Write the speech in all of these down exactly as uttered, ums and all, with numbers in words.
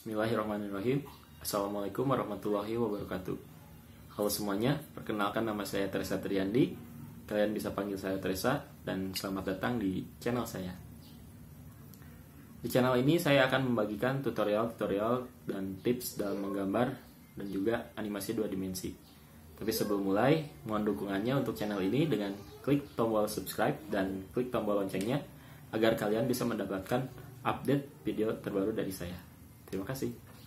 Bismillahirrahmanirrahim. Assalamualaikum warahmatullahi wabarakatuh. Halo semuanya, perkenalkan nama saya Teresa Triandi. Kalian bisa panggil saya Teresa dan selamat datang di channel saya. Di channel ini saya akan membagikan tutorial-tutorial dan tips dalam menggambar dan juga animasi dua dimensi. Tapi sebelum mulai, mohon dukungannya untuk channel ini dengan klik tombol subscribe dan klik tombol loncengnya agar kalian bisa mendapatkan update video terbaru dari saya. Terima kasih.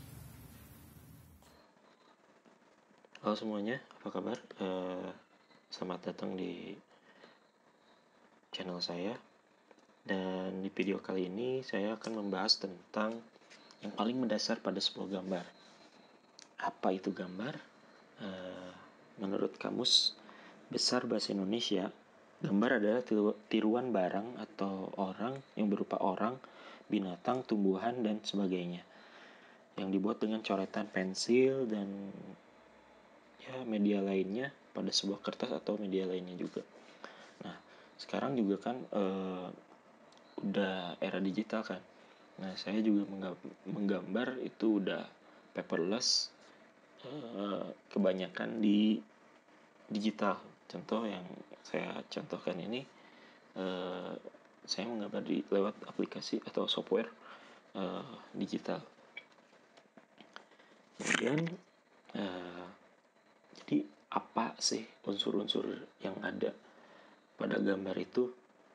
Halo semuanya, apa kabar? Uh, selamat datang di channel saya. Dan di video kali ini saya akan membahas tentang yang paling mendasar pada sebuah gambar. Apa itu gambar? Uh, menurut Kamus Besar Bahasa Indonesia, gambar adalah tiruan barang atau orang yang berupa orang, binatang, tumbuhan, dan sebagainya, yang dibuat dengan coretan pensil dan ya media lainnya pada sebuah kertas atau media lainnya juga. Nah, sekarang juga kan uh, udah era digital kan. Nah, saya juga menggambar itu udah paperless, uh, kebanyakan di digital. Contoh yang saya contohkan ini, uh, saya menggambar di lewat aplikasi atau software uh, digital. Kemudian uh, jadi apa sih unsur-unsur yang ada pada gambar itu?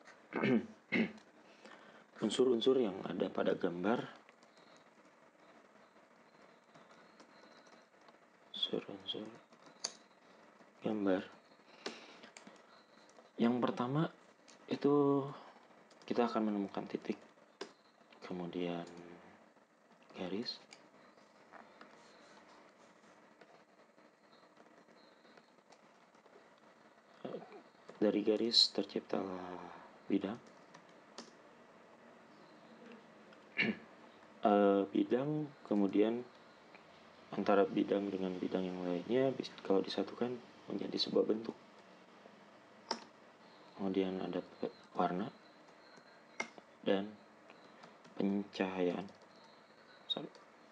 Unsur-unsur yang ada pada gambar, unsur-unsur gambar. Yang pertama itu kita akan menemukan titik, kemudian garis, dari garis terciptalah bidang. uh, bidang, kemudian antara bidang dengan bidang yang lainnya kalau disatukan menjadi sebuah bentuk. Kemudian ada warna dan pencahayaan. Sorry.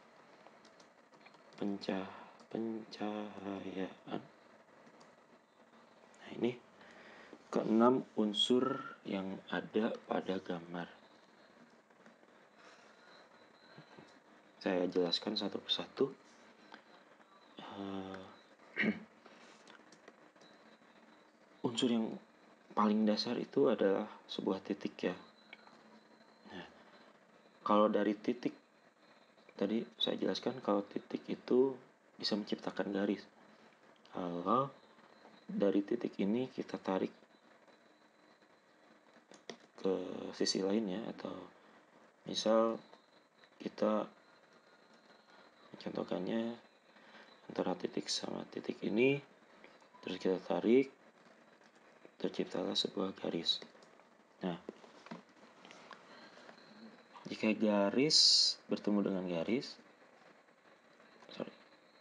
Pencah pencahayaan. Nah, ini keenam unsur yang ada pada gambar. Saya jelaskan satu persatu. Uh, unsur yang paling dasar itu adalah sebuah titik ya. Nah, kalau dari titik tadi saya jelaskan kalau titik itu bisa menciptakan garis. Kalau dari titik ini kita tarik ke sisi lainnya, atau misal kita contohkannya antara titik sama titik ini, terus kita tarik, terciptalah sebuah garis. Nah, jika garis bertemu dengan garis, sorry,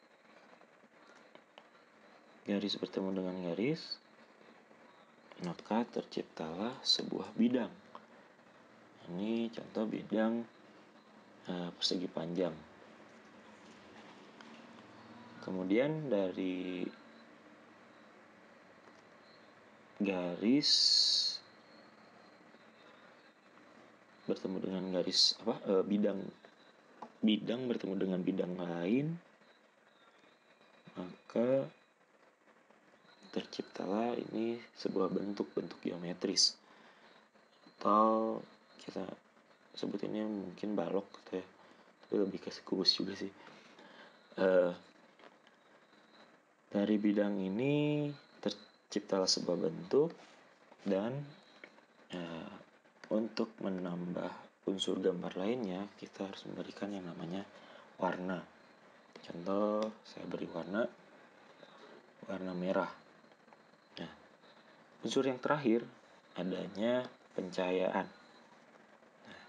garis bertemu dengan garis, maka terciptalah sebuah bidang. Ini contoh bidang uh, persegi panjang. Kemudian dari garis bertemu dengan garis apa uh, bidang bidang bertemu dengan bidang lain, maka terciptalah ini sebuah bentuk-bentuk geometris, atau kita sebutinnya mungkin balok gitu ya, tapi lebih ke kubus juga sih. Uh, dari bidang ini terciptalah sebuah bentuk, dan uh, untuk menambah unsur gambar lainnya kita harus memberikan yang namanya warna. Contoh, saya beri warna warna merah. Nah, unsur yang terakhir adanya pencahayaan. Nah,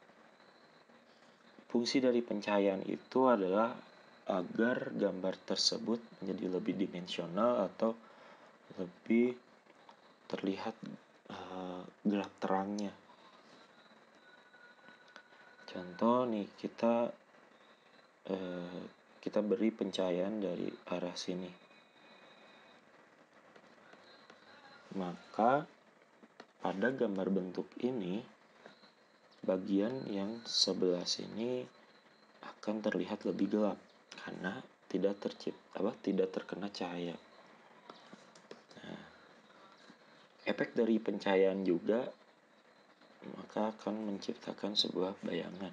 fungsi dari pencahayaan itu adalah agar gambar tersebut menjadi lebih dimensional atau lebih terlihat uh, gelap terangnya. Contoh nih, kita kita beri pencahayaan dari arah sini. Maka pada gambar bentuk ini, bagian yang sebelah sini akan terlihat lebih gelap karena tidak tercipta apa tidak terkena cahaya. Nah, efek dari pencahayaan juga maka akan menciptakan sebuah bayangan.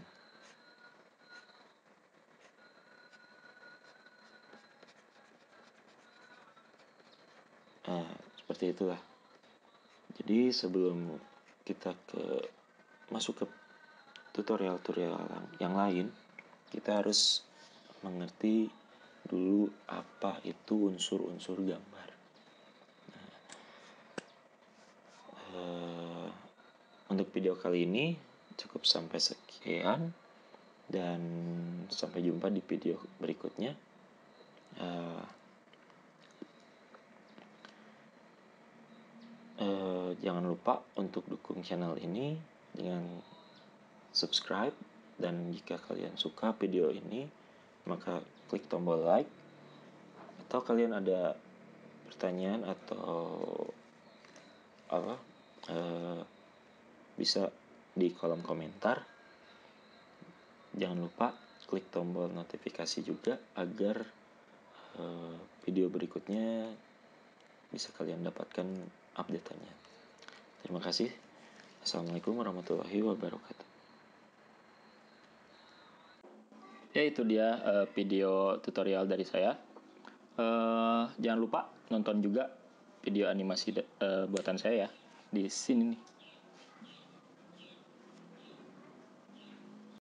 Nah, seperti itulah. Jadi sebelum kita ke masuk ke tutorial-tutorial yang lain, kita harus mengerti dulu apa itu unsur-unsur gambar. Nah, eh, untuk video kali ini cukup sampai sekian, dan sampai jumpa di video berikutnya. Uh, uh, jangan lupa untuk dukung channel ini dengan subscribe, dan jika kalian suka video ini maka klik tombol like, atau kalian ada pertanyaan atau apa uh, bisa di kolom komentar. Jangan lupa klik tombol notifikasi juga agar uh, video berikutnya bisa kalian dapatkan update-nya. Terima kasih. Assalamualaikum warahmatullahi wabarakatuh. Ya, itu dia uh, video tutorial dari saya. Uh, jangan lupa nonton juga video animasi uh, buatan saya ya di sini nih.